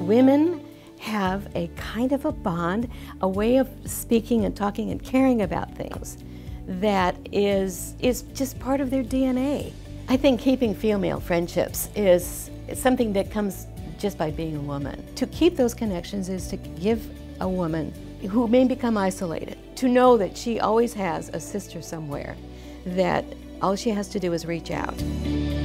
Women have a kind of a bond, a way of speaking and talking and caring about things that is just part of their DNA. I think keeping female friendships is something that comes just by being a woman. To keep those connections is to give a woman who may become isolated to know that she always has a sister somewhere, that all she has to do is reach out.